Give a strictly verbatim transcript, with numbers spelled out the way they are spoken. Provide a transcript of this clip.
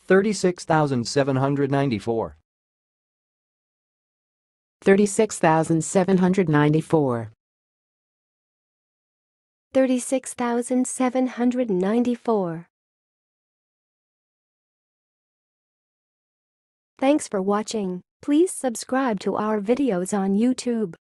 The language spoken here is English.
thirty-six thousand seven hundred ninety-four. thirty-six thousand seven hundred ninety-four. thirty-six thousand seven hundred ninety-four. Thanks for watching. Please subscribe to our videos on YouTube.